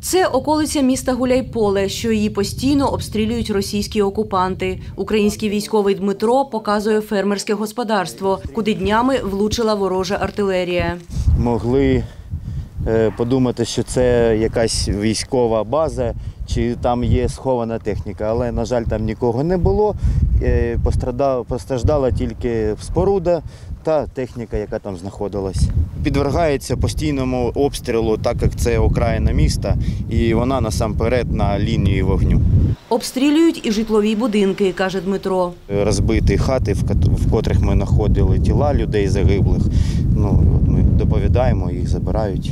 Це околиця міста Гуляйполе, що її постійно обстрілюють російські окупанти. Український військовий Дмитро показує фермерське господарство, куди днями влучила ворожа артилерія. Могли подумати, що це якась військова база, чи там є схована техніка, але, на жаль, там нікого не було. Постраждала тільки споруда та техніка, яка там знаходилась. Підвергається постійному обстрілу, так як це окраїна міста, і вона насамперед на лінії вогню. Обстрілюють і житлові будинки, каже Дмитро. Розбиті хати, в котрих ми знаходили тіла людей загиблих. Ми доповідаємо, їх забирають.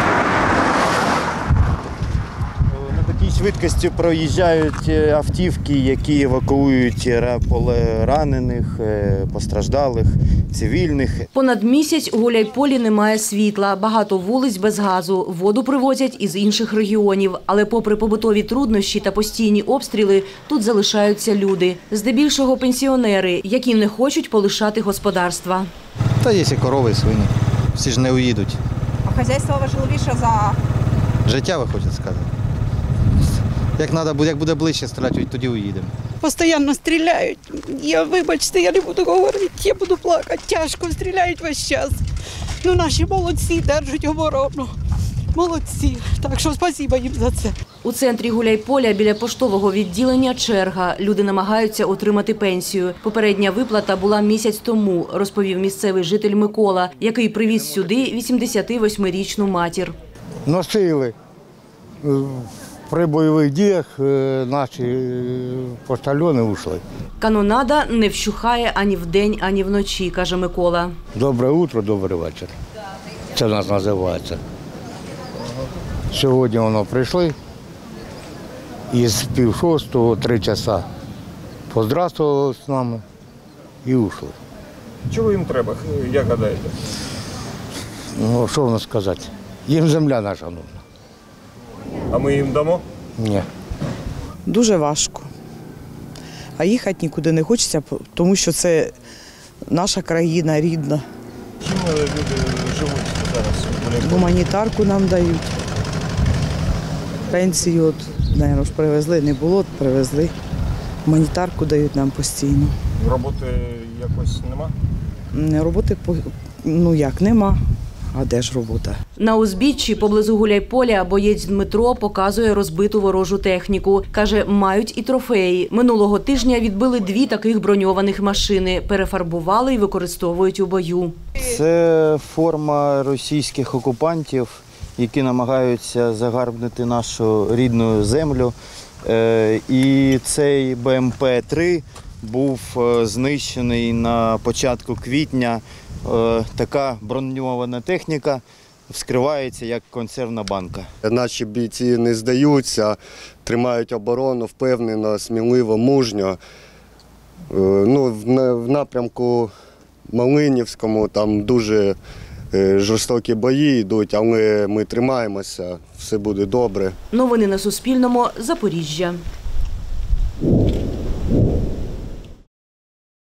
На такій швидкості проїжджають автівки, які евакуюють ранених, постраждалих, цивільних. Понад місяць у Гуляйполі немає світла, багато вулиць без газу, воду привозять із інших регіонів. Але попри побутові труднощі та постійні обстріли, тут залишаються люди. Здебільшого пенсіонери, які не хочуть полишати господарства. Та є і корови, і свині. Всі ж не уїдуть. А хазяйство важливіше за життя, ви хочете сказати? Як буде ближче стріляти, тоді уїдемо. Постійно стріляють. Вибачте, я не буду говорити, я буду плакати. Тяжко стріляють весь час. Наші молодці держать оборону. Молодці. Так що спасибо їм за це. У центрі Гуляйполя біля поштового відділення черга. Люди намагаються отримати пенсію. Попередня виплата була місяць тому, розповів місцевий житель Микола, який привіз сюди 88-річну матір. Носили. При бойових діях наші поштальони ушли. Канонада не вщухає ані вдень, ані вночі, каже Микола. Добре утро, добрий вечір. Це в нас називається. Сьогодні воно прийшли. Із 5:30, 3 часа поздравствували з нами і ушли. Чого їм треба, як гадаєте? Що воно сказати? Їм земля наша нужна. А ми їм дамо? Ні. Дуже важко. А їхати нікуди не хочеться, тому що це наша країна рідна. Чим люди живуть зараз? Гуманітарку нам дають. Пенсію, мабуть, привезли, не було, привезли. Гуманітарку дають нам постійно. Роботи якось нема? Роботи, нема. А де ж робота? На узбіччі поблизу Гуляйполя боєць Дмитро показує розбиту ворожу техніку. Каже, мають і трофеї. Минулого тижня відбили 2 таких броньованих машини. Перефарбували і використовують у бою. Це форма російських окупантів, які намагаються загарбнити нашу рідну землю. І цей БМП-3 був знищений на початку квітня. Така броньована техніка вскривається як консервна банка. Наші бійці не здаються, тримають оборону впевнено, сміливо, мужньо. В напрямку Малинівському там дуже жорстокі бої йдуть, але ми тримаємося, все буде добре. Новини на Суспільному. Запоріжжя.